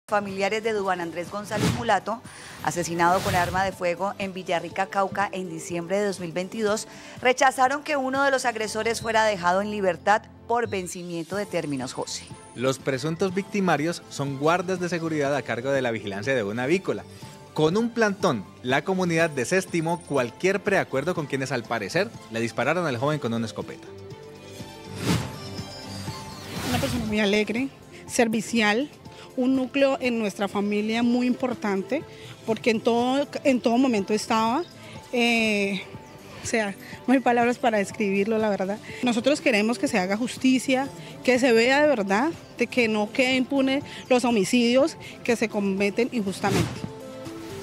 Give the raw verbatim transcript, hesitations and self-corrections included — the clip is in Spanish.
Familiares de Duván Andrés González Mulato, asesinado con arma de fuego en Villarrica, Cauca, en diciembre de dos mil veintidós, rechazaron que uno de los agresores fuera dejado en libertad por vencimiento de términos, José. Los presuntos victimarios son guardas de seguridad a cargo de la vigilancia de una avícola. Con un plantón, la comunidad desestimó cualquier preacuerdo con quienes al parecer le dispararon al joven con una escopeta. Una persona muy alegre, servicial, un núcleo en nuestra familia muy importante, porque en todo, en todo momento estaba, eh, o sea, no hay palabras para describirlo, la verdad. Nosotros queremos que se haga justicia, que se vea de verdad, de que no quede impune los homicidios que se cometen injustamente.